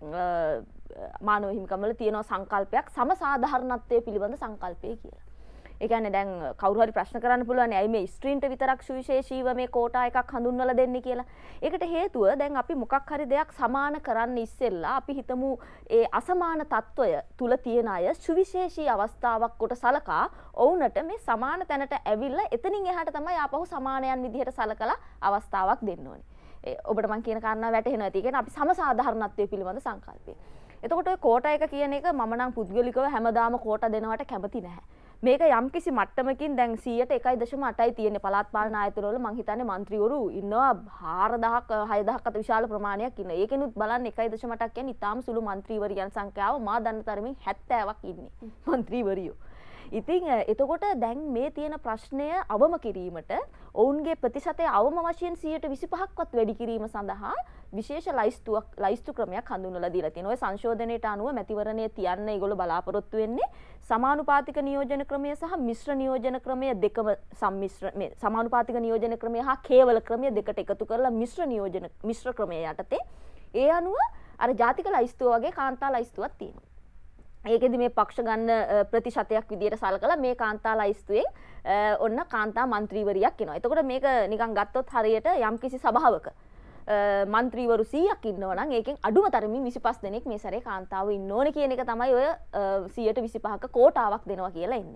මානව හිමිකම් වල තියෙනවා සංකල්පයක් සමසාධාරණත්වයේ පිළිබඳ සංකල්පය කියලා. ඒ කියන්නේ දැන් කවුරු හරි ප්‍රශ්න කරන්න පුළුවන් ඇයි මේ ස්ත්‍රීන්ට විතරක් සුවිශේෂීව මේ කෝටා එකක් හඳුන්වලා දෙන්නේ කියලා. ඒකට හේතුව දැන් අපි මොකක් හරි දෙයක් සමාන කරන්න ඉස්සෙල්ලා අපි හිතමු ඒ අසමාන තත්වය තුල තියෙන අය සුවිශේෂී අවස්ථාවක් කොට සලකා ඔවුන්ට මේ සමාන තැනට ඇවිල්ලා එතනින් එහාට තමයි ආපහු සමානයන් විදිහට සලකලා අවස්ථාවක් දෙන්න ඕනේ. ඒ ඔබට මම කියන කාරණා වැටහෙනවා. ඒ කියන්නේ අපි සමසාධාරණත්වයේ පිළිබඳ සංකල්පය. එතකොට ඔය කෝටා එක කියන එක මම නම් පුද්ගලිකව හැමදාම කෝටා දෙනවට කැමති නැහැ. මේක යම්කිසි මට්ටමකින් දැන් සියයට එකයි දශම අටයි තියෙන්නේ පළාත් පාලන ආයතනවල මං හිතන්නේ මන්ත්‍රීවරු ඉන්නවා හාරදහක් හයදහක් අත විශාල ප්‍රමාණයක් ඉන්නවා. ඒකෙනුත් බලන්න එකයි දශම අටක් කියන්නේ ඉතාම සුළු මන්ත්‍රීවරියන් සංඛ්‍යාව මා දන්න තරමින් හැත්තෑවක් ඉන්නේ මන්ත්‍රීවරියෝ. ඉතින් එතකොට දැන් මේ තියෙන ප්‍රශ්නය අවම කිරීමට ඔවුන්ගේ ප්‍රතිශතය අවම වශයෙන් සියයට විසිපහක්වත් වැඩි කිරීම සඳහා විශේෂ ලයිස්තුවක් ලයිස්තු ක්‍රමයක් හඳුන්වලා දීලා තියෙනවා. ඔය සංශෝධනයට අනුව මැතිවරණය තියන්න ඒගොල්ලෝ බලාපොරොත්තු වෙන්නේ සමානුපාතික නියෝජන ක්‍රමය සහ මිශ්‍ර නියෝජන ක්‍රමය දෙකම සම්මිශ්‍ර මේ සමානුපාතික නියෝජන ක්‍රමය හා කේවල ක්‍රමය දෙකට එකතු කරලා මිශ්‍ර නියෝජන මිශ්‍ර ක්‍රමය යටතේ ඒ අනුව අර ජාතික ලයිස්තුව වගේ කාන්තා ලයිස්තුවක් තියෙනවා. ඒකෙදි මේ පක්ෂ ගන්න ප්‍රතිශතයක් විදියට සලකලා මේ කාන්තා ලයිස්තුවේ ඔන්න කාන්තා මන්ත්‍රීවරියක් එනවා. එතකොට මේක නිකන් ගත්තොත් හරියට යම්කිසි සභාවක මන්ත්‍රීවරු සීයක් ඉන්නවා නම් ඒකෙන් අඩුම තරමින් විසිපස් දෙනෙක් මේ සැරේ කාන්තාවෝ ඉන්න ඕනේ කියන එක තමයි ඔය සියයට විසිපහක කෝටාවක් දෙනවා කියලා එන්නේ.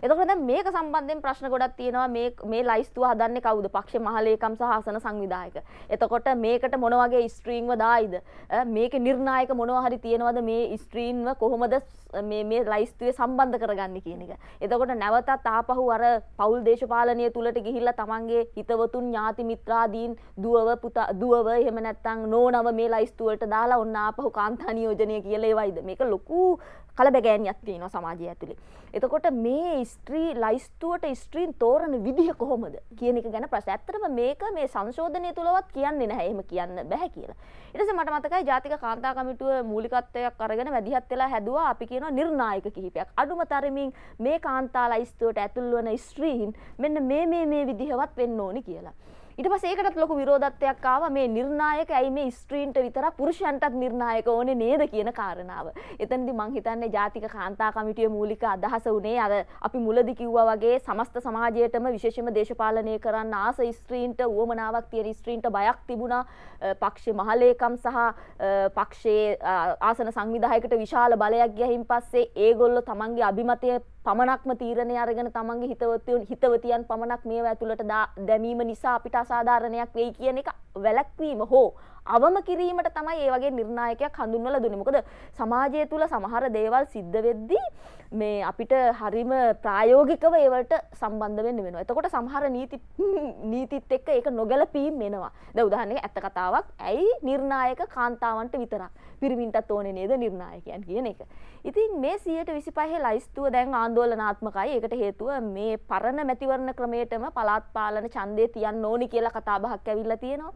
එතකොට දැන් මේක සම්බන්ධයෙන් ප්‍රශ්න ගොඩක් තියෙනවා. මේ මේ ලයිස්තුව හදන්නේ කවුද? පක්ෂේ මහලේකම් සහ ආසන සංවිධායක. එතකොට මේකට මොන වගේ ස්ට්‍රීම්ව දායිද? මේකේ නිර්ණායක මොනවා හරි තියෙනවද මේ ස්ට්‍රීම්ව කොහොමද මේ මේ ලයිස්තුවේ සම්බන්ධ කරගන්නේ කියන එක. එතකොට නැවතත් ආපහු අර පෞල් දේශපාලනය තුලට ගිහිල්ලා තමන්ගේ හිතවතුන් ඥාති මිත්‍රාදීන් දුවව පුතා දුවව එහෙම නැත්නම් නෝනව මේ ලයිස්තු වලට දාලා ඔන්න ආපහු කාන්තා නියෝජනය කියලා ඒවයිද. මේක ලොකු කලබගෑනියක් තියෙනවා සමාජය ඇතුලේ. එතකොට මේ ස්ත්‍රී ලයිස්තුවට ස්ත්‍රීන් තෝරන විදිහ කොහොමද කියන එක ගැන ප්‍රශ්න. ඇත්තටම මේක මේ සංශෝධනය තුලවත් කියන්නේ නැහැ. එහෙම කියන්න බෑ කියලා. ඊට පස්සේ මට මතකයි ජාතික කාන්තා කමිටුව මූලිකත්වයක් අරගෙන වැඩිහත් වෙලා හැදුවා අපි කියනවා නිර්ණායක කිහිපයක්. අඩුම තරමින් මේ කාන්තා ලයිස්තුවට ඇතුල් වන ස්ත්‍රීන් මෙන්න මේ මේ මේ විදිහවත් වෙන්න ඕනි කියලා. ඊට පස්සේ ඒකටත් ලොකු විරෝධත්වයක් ආවා. මේ නිර්ණායක ඇයි මේ ස්ත්‍රීන්ට විතරක් පුරුෂයන්ටත් නිර්ණායක ඕනේ නේද කියන කාරණාව. එතනදී මං හිතන්නේ ජාතික කාන්තා කමිටුවේ මූලික අදහස උනේ අර අපි මුලදී කිව්වා වගේ සමස්ත සමාජයේටම විශේෂයෙන්ම දේශපාලනය කරන්න ආස ස්ත්‍රීන්ට උවමනාවක් තියෙන ස්ත්‍රීන්ට බයක් තිබුණා. පක්ෂේ මහලේකම් සහ පක්ෂයේ ආසන සංවිධායකට විශාල බලයක් ගියහින් පස්සේ ඒගොල්ලෝ තමන්ගේ අභිමතය පමණක්ම තීරණය අරගෙන තමන්ගේ හිතවතියන් හිතවතියන් පමණක් මේව ඇතුළට දැමීම නිසා අපිට අසාධාරණයක් වෙයි කියන එක වැළැක්වීම හෝ අවම කිරීමට තමයි මේ වගේ නිර්ණායකයක් හඳුන්වලා දුන්නේ. මොකද සමාජය තුල සමහර දේවල් සිද්ධ වෙද්දී මේ අපිට හරිම ප්‍රායෝගිකව ඒවට සම්බන්ධ වෙන්න වෙනවා. එතකොට සමහර නීති නීතිත් එක්ක ඒක නොගැලපීම් වෙනවා. දැන් උදාහරණයක් ඇත්ත කතාවක්. ඇයි නිර්ණායක කාන්තාවන්ට විතරක් පිරිමින්ටත් ඕනේ නේද නිර්ණායකයන් කියන එක. ඉතින් මේ සියයට විසිපහේ ලයිස්තුව දැන් ආందోලනාත්මකයි. ඒකට හේතුව මේ පරණ මැතිවරණ ක්‍රමයටම පළාත් පාලන ඡන්දේ තියන්න ඕනි කියලා කතා බහක් ඇවිල්ලා තියෙනවා.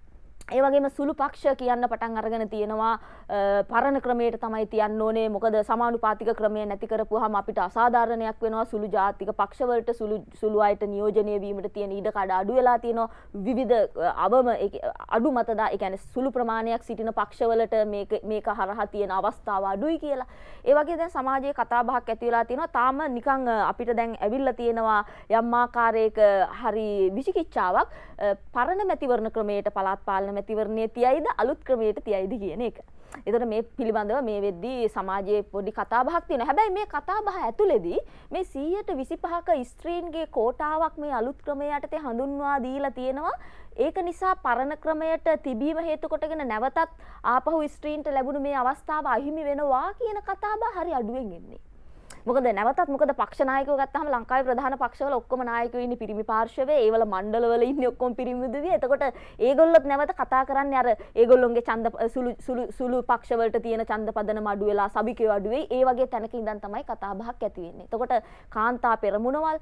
ඒ වගේම සුළු පක්ෂ කියන්න පටන් අරගෙන තියෙනවා පරණ ක්‍රමයට තමයි තියන්න ඕනේ. මොකද සමානුපාතික ක්‍රමය නැති කරපුවාම අපිට අසාධාරණයක් වෙනවා. සුළු ජාතික පක්ෂ වලට සුළු සුළු අයට නියෝජනය වීමට තියෙන ඉඩ කඩ අඩු වෙලා තියෙනවා. විවිධ අවම අඩු මතදා ඒ කියන්නේ සුළු ප්‍රමාණයක් සිටින පක්ෂ වලට මේක මේක හරහා තියෙන අවස්ථාව අඩුයි කියලා. ඒ වගේ දැන් සමාජයේ කතා බහක් ඇති වෙලා තියෙනවා. තාම නිකන් අපිට දැන් ඇවිල්ලා තියෙනවා යම් ආකාරයක හරි විචිකිච්ඡාවක් පරණ මැතිවරණ ක්‍රමයට පළාත් පාලන මැතිවරණයේ තියයිද අලුත් ක්‍රමයට තියයිද කියන එක. ඒතර මේ පිළිබඳව මේ වෙද්දී සමාජයේ පොඩි කතා බහක් තියෙනවා. හැබැයි මේ කතා බහ ඇතුළේදී මේ සීයට විසිපහක ස්ත්‍රීන්ගේ කෝටාවක් මේ අලුත් ක්‍රමය යටතේ හඳුන්වා දීලා තියෙනවා. ඒක නිසා පරණ ක්‍රමයට තිබීම හේතු කොටගෙන නැවතත් ආපහු ස්ත්‍රීන්ට ලැබුණු මේ අවස්ථාව අහිමි වෙනවා කියන කතා බහ හරි අඩුවෙන් එන්නේ. මොකද නැවතත් මොකද පක්ෂ නායකයෝ ගත්තාම ලංකාවේ ප්‍රධාන පක්ෂවල ඔක්කොම නායකයෝ ඉන්නේ පිරිමි පාර්ශවයේ. ඒවල මණ්ඩලවල ඉන්නේ ඔක්කොම පිරිමි උදවිය. එතකොට ඒගොල්ලොත් නැවත කතා කරන්නේ අර ඒගොල්ලොන්ගේ ඡන්ද සුළු සුළු සුළු පක්ෂ වලට තියෙන ඡන්ද පදනම අඩු වෙලා සබිකේ අඩු වෙයි. ඒ වගේ තැනක ඉඳන් තමයි කතා බහක් ඇති වෙන්නේ. එතකොට කාන්තා පෙරමුණවල්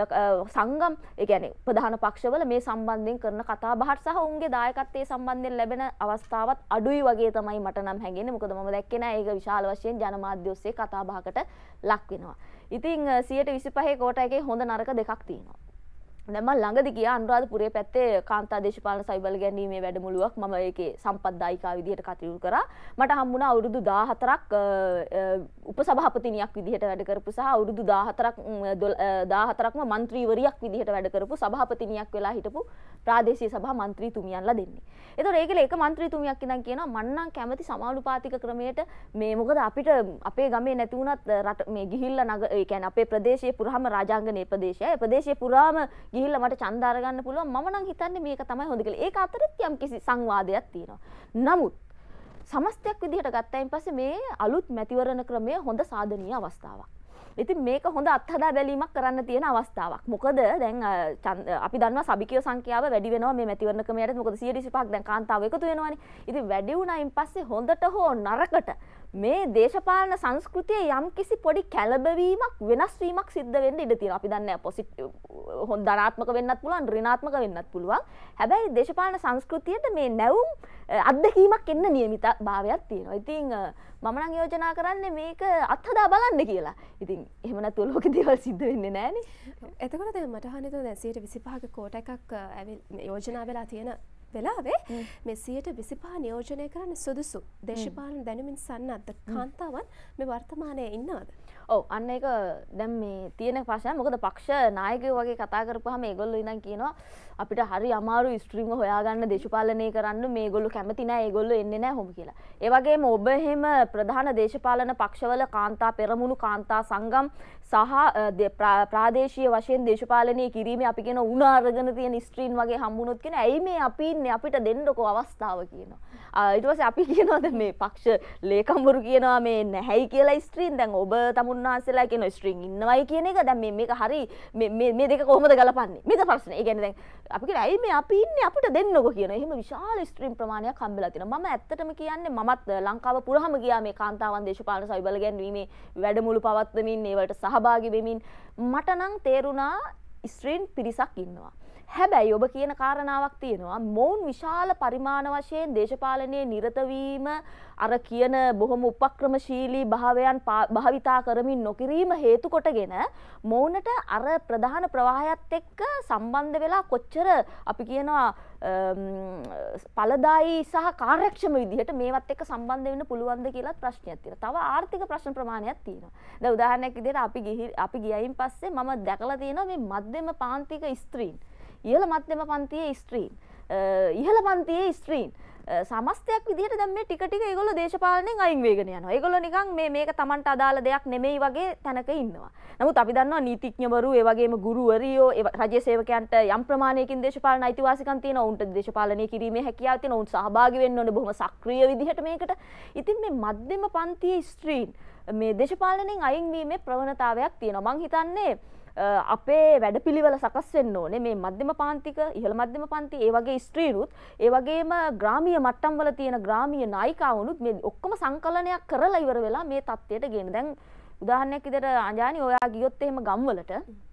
සංගම් ඒ කියන්නේ ප්‍රධාන පක්ෂවල මේ සම්බන්ධයෙන් කරන කතා බහට සහ උන්ගේ දායකත්වයේ සම්බන්ධයෙන් ලැබෙන අවස්ථාවත් අඩුයි වගේ තමයි මට නම් හැඟෙන්නේ. මොකද මම දැක්කේ නෑ ඒක විශාල වශයෙන් ජනමාධ්‍ය ඔස්සේ කතා බහකට ලක් වෙනවා. ඉතින් සියයට විසිපහේ කෝටා එකේ හොඳ නරක දෙකක් තියෙනවා. දැන් මම ළඟදි ගියා අනුරාධපුරයේ පැත්තේ කාන්තා දේශපාලන සවිබල ගැනීමේ වැඩමුළුවක් මම ඒකේ සම්පත්දායිකා විදිහට කටයුතු කරා. මට හම්බුණා අවුරුදු දාහතරක් උපසභාපතිනියක් විදිහට වැඩ කරපු සහ අවුරුදු දාහතරක් දාහතරක්ම മന്ത്രിවරියක් විදිහට වැඩ කරපු සභාපතිනියක් වෙලා හිටපු ප්‍රාදේශීය සභා മന്ത്രിතුමියන්ලා දෙන්නේ. ඒතකොට ඒකල එක മന്ത്രിතුමියක් ඉඳන් කියනවා මම නම් කැමති සමානුපාතික ක්‍රමයට මේ මොකද අපිට අපේ ගමේ නැති වුණත් රට මේ ගිහිල්ලා නග ඒ කියන්නේ අපේ ප්‍රදේශයේ පුරාම රාජාංගනේ ප්‍රදේශය. ඒ ප්‍රදේශයේ පුරාම ගිහිල්ලා මට ඡන්ද අරගන්න පුළුවන්. මම නම් හිතන්නේ මේක තමයි හොඳ කියලා. ඒක අතරත් යම් කිසි සංවාදයක් තියෙනවා. නමුත් සමස්තයක් විදිහට ගත්තයින් පස්සේ මේ අලුත් මැතිවරණ ක්‍රමය හොඳ සාධනීය අවස්ථාවක්. ඉතින් මේක හොඳ අත්හදා බැලීමක් කරන්න තියෙන අවස්ථාවක්. මොකද දැන් අපි දන්නවා සබිකීය සංඛ්‍යාව වැඩි වෙනවා මේ මැතිවරණ ක්‍රමයට. මොකද සියයට විසිපහක් දැන් කාන්තාව එකතු වෙනවානේ. ඉතින් වැඩි වුණායින් පස්සේ හොඳට හෝ නරකට මේ දේශපාලන සංස්කෘතියේ යම් කිසි පොඩි කැළඹවීමක් වෙනස් වීමක් සිද්ධ වෙන්න ඉඩ තියෙනවා. අපි දන්නේ පොසිටිව් හොඳ ධනාත්මක වෙන්නත් පුළුවන්, ඍණාත්මක වෙන්නත් පුළුවන්. හැබැයි දේශපාලන සංස්කෘතියට මේ නැවුම් අත්දැකීමක් එන්න නියමිත භාවයක් තියෙනවා. ඉතින් මම නම් යෝජනා කරන්නේ මේක අත්හදා බලන්න කියලා. ඉතින් එහෙම නැතුව ලෝකේ දේවල් සිද්ධ වෙන්නේ නැහනේ. එතකොට දැන් මට අහන්න හිතුවා දැන් සියයට විසිපහක කෝටා එකක් යෝජනා වෙලා තියෙන වෙලාවේ මේ සියයට විසිපහ නියෝජනය කරන්න සුදුසු දේශපාලන දැනුමින් සන්නද්ධ කාන්තාවන් මේ වර්තමානයේ ඉන්නවද? ඔව් අන්න ඒක දැන් මේ තියෙන ප්‍රශ්නය. මොකද පක්ෂ නායකයෝ වගේ කතා කරපුවාම ඒගොල්ලෝ ඉඳන් කියනවා අපිට හරි අමාරු ස්ට්‍රීම් හොයාගන්න දේශපාලනය කරන්න මේගොල්ලෝ කැමති නැහැ ඒගොල්ලෝ එන්නේ නැහැ හොම කියලා. ඒ වගේම ඔබ එහෙම ප්‍රධාන දේශපාලන පක්ෂවල කාන්තා පෙරමුණු කාන්තා සංගම් සහ ප්‍රාදේශීය වශයෙන් දේශපාලනය කිරීමේ අපි කියන උණ අරගෙන තියෙන ස්ට්‍රීම් වගේ හම්බුනොත් කියන ඇයි මේ අපි ඉන්නේ අපිට දෙන්නකෝ අවස්ථාව කියනවා. ඊට පස්සේ අපි කියනවාද මේ පක්ෂ ලේකම්වරු කියනවා මේ නැහැයි කියලා ස්ට්‍රීම් දැන් ඔබ තමුන්නාන්සලා කියන ස්ට්‍රීම් ඉන්නවයි කියන එක දැන් මේ මේක හරි මේ මේ දෙක කොහොමද ගලපන්නේ? මේක ප්‍රශ්නේ. ඒ කියන්නේ දැන් අපි කියන ඇයි මේ අපි ඉන්නේ අපිට දෙන්නකෝ කියනවා. එහෙම විශාල ස්ට්‍රීම් ප්‍රමාණයක් හම්බෙලා තියෙනවා. මම ඇත්තටම කියන්නේ මමත් ලංකාව පුරාම ගියා මේ කාන්තාවන් දේශපාලන සවිබල ගැන්වීමේ වැඩමුළු පවත්වමින් ඒවට සහභාගී වෙමින් මට නම් තේරුණා ස්ත්‍රීන් පිරිසක් ඉන්නවා. හැබැයි ඔබ කියන කාරණාවක් තියෙනවා මොවුන් විශාල පරිමාණ වශයෙන් දේශපාලනයේ නිරත වීම අර කියන බොහොම උපක්‍රමශීලී භාවයන් භාවිතා කරමින් නොකිරීම හේතු කොටගෙන මොවුන්ට අර ප්‍රධාන ප්‍රවාහයත් එක්ක සම්බන්ධ වෙලා කොච්චර අපි කියනවා ඵලදායී සහ කාර්යක්ෂම විදිහට මේවත් එක්ක සම්බන්ධ වෙන්න පුළුවන්ද කියලා ප්‍රශ්නයක් තියෙනවා. තව ආර්ථික ප්‍රශ්න ප්‍රමාණයක් තියෙනවා. දැන් උදාහරණයක් විදිහට අපි ගිහි අපි ගියයින් පස්සේ මම දැකලා තියෙනවා මේ මධ්‍යම පාන්තික ස්ත්‍රීන් ඉහළ මධ්‍යම පන්තියේ ස්ත්‍රීන් ඉහළ පන්තියේ ස්ත්‍රීන් සමස්තයක් විදිහට දැන් මේ ටික ටික ඒගොල්ලෝ දේශපාලනයෙන් අයින් වෙගෙන යනවා. ඒගොල්ලෝ නිකන් මේ මේක Tamanට අදාළ දෙයක් නෙමෙයි වගේ තැනක ඉන්නවා. නමුත් අපි දන්නවා නීතිඥවරු ඒ වගේම ගුරුවරියෝ රජ්‍ය සේවකයන්ට යම් ප්‍රමාණයකින් දේශපාලන අයිතිවාසිකම් තියෙනවා. උන්ට දේශපාලනය කිරීමේ හැකියාව තියෙනවා. උන් සහභාගී වෙන්න ඕනේ බොහොම සක්‍රීය විදිහට මේකට. ඉතින් මේ මධ්‍යම පන්තියේ ස්ත්‍රීන් මේ දේශපාලනයෙන් අයින් වීමේ ප්‍රවණතාවයක් තියෙනවා. මං හිතන්නේ අපේ වැඩපිළිවෙල සකස් වෙන්න ඕනේ මේ මධ්‍යම පාන්තික ඉහළ මධ්‍යම පන්ති ඒ වගේ ස්ත්‍රීනුත් ඒ වගේම ග්‍රාමීය මට්ටම් වල තියෙන ග්‍රාමීය නායිකාවුනුත් මේ ඔක්කොම සංකලනයක් කරලා ඉවර වෙලා මේ තත්ත්වයට ගේන. දැන් උදාහරණයක් විදිහට අංජානි ඔයා ගියොත් එහෙම ගම්වලට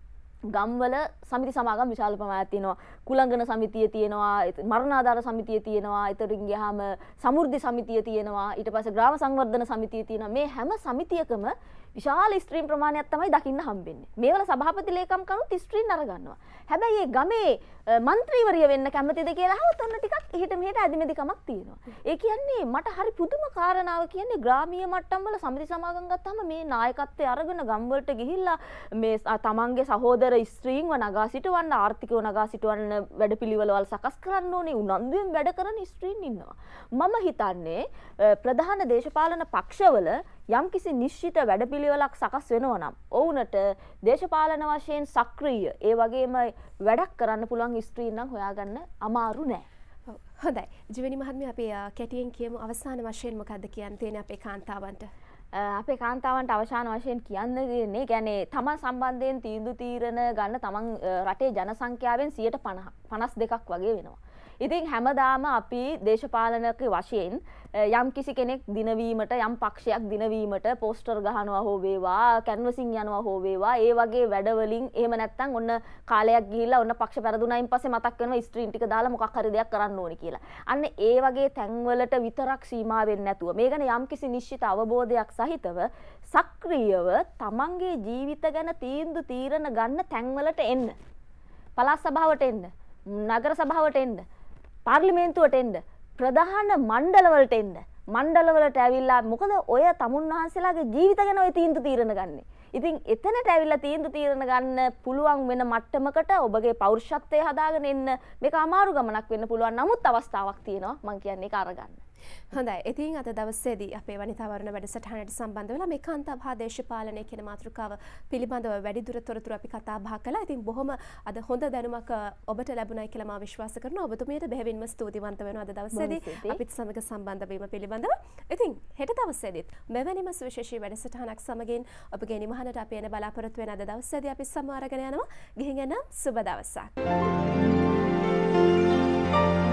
ගම්වල සමිති සමාගම් විශාල ප්‍රමාණයක් තියෙනවා. කුලංගන සමිතිය තියෙනවා, මරණාධාර සමිතිය තියෙනවා, ඊතරින් ගියාම සමෘද්ධි සමිතිය තියෙනවා, ඊට පස්සේ ග්‍රාම සංවර්ධන සමිතිය තියෙනවා. මේ හැම සමිතියකම විශාල ස්ත්‍රීන් ප්‍රමාණයක් තමයි දකින්න හම්බෙන්නේ. මේවල සභාපති ලේකම් කනුත් ස්ත්‍රීන් අරගන්නවා. හැබැයි මේ ගමේ മന്ത്രിවරිය වෙන්න කැමතිද කියලා අහුවොත් ඔන්න ටිකක් එහෙට මෙහෙට ඇදිමෙදිකමක් තියෙනවා. ඒ කියන්නේ මට හරි පුදුම කාරණාව කියන්නේ ග්‍රාමීය මට්ටම් වල සමිති සමාගම් ගත්තාම මේ නායකත්වයේ අරගෙන ගම් වලට ගිහිල්ලා මේ තමන්ගේ සහෝදර ස්ත්‍රීන්ව නගා සිටවන්න ආර්ථිකව නගා සිටවන්න වැඩපිළිවෙළවල් සකස් කරන්න ඕනේ උනන්දුවෙන් වැඩ කරන ස්ත්‍රීන් ඉන්නවා. මම හිතන්නේ ප්‍රධාන දේශපාලන පක්ෂවල යම්කිසි නිශ්චිත වැඩපිළිවෙලක් සකස් වෙනවා නම් ඔවුන්ට දේශපාලන වශයෙන් සක්‍රීය ඒ වගේම වැඩක් කරන්න පුළුවන් ස්ත්‍රීන් නම් හොයාගන්න අමාරු නෑ. හොඳයි. ජීවනි මහත්මිය අපි කැටියෙන් කියමු අවසාන වශයෙන් මොකද්ද කියන්න තියෙන්නේ අපේ කාන්තාවන්ට? අපේ කාන්තාවන්ට අවසාන වශයෙන් කියන්න දෙන්නේ කියන්නේ තමන් සම්බන්ධයෙන් තීන්දුව తీරන ගන්න තමන් රටේ ජනසංඛ්‍යාවෙන් සියයට පනස් දෙකක් වගේ වෙනවා. ඉතින් හැමදාම අපි දේශපාලනක වශයෙන් යම් කිසි කෙනෙක් දිනවීමට යම් පක්ෂයක් දිනවීමට පෝස්ටර් ගහනවා හෝ වේවා කැන්වසින් යනවා හෝ වේවා ඒ වගේ වැඩවලින් එහෙම නැත්නම් ඔන්න කාලයක් ගිහිල්ලා ඔන්න පක්ෂ පෙරදුනායින් පස්සේ මතක් වෙනවා ස්ත්‍රීන් ටික දාලා මොකක් හරි දෙයක් කරන්න ඕනේ කියලා. අන්න ඒ වගේ තැන්වලට විතරක් සීමා වෙන්නේ නැතුව මේ ගැන යම් කිසි නිශ්චිත අවබෝධයක් සහිතව සක්‍රීයව තමන්ගේ ජීවිත ගැන තීන්දුව తీරන ගන්න තැන්වලට එන්න. පළාත් සභාවට එන්න. නගර සභාවට එන්න. පාර්ලිමේන්තුවට එන්න. ප්‍රධාන මණ්ඩලවලට එන්න. මණ්ඩලවලට ඇවිල්ලා මොකද ඔය තමුන් වහන්සේලාගේ ජීවිත ගැන ඔය තීන්දුව తీරන ගන්නේ. ඉතින් එතනට ඇවිල්ලා තීන්දුව తీරන ගන්න පුළුවන් වෙන මට්ටමකට ඔබගේ පෞරුෂත්වය හදාගෙන එන්න මේක අමාරු ගමනක් වෙන්න පුළුවන්. නමුත් අවස්ථාවක් තියෙනවා මම කියන්නේ ඒක අරගන්න. හොඳයි. ඉතින් අද දවසේදී අපේ වනිතා වරුණ වැඩසටහනට සම්බන්ධ වෙලා මේ කාන්තාව හා දේශපාලනය කියන මාතෘකාව පිළිබඳව වැඩිදුර තොරතුරු අපි කතා බහ කළා. ඉතින් බොහොම අද හොඳ දැනුමක් ඔබට ලැබුණයි කියලා මම විශ්වාස කරනවා. ඔබතුමියට බෙහෙවින්ම ස්තුතිවන්ත වෙනවා අද දවසේදී අපිත් සමග සම්බන්ධ වීම පිළිබඳව. ඉතින් හෙට දවසේදීත් මෙවැනිම සුවිශේෂී වැඩසටහනක් සමගින් ඔබගේ නිවහනට අපි එන බලාපොරොත්තු වෙන අද දවසේදී අපි සමු අරගෙන යනවා. ගිහින් එන සුබ දවසක්.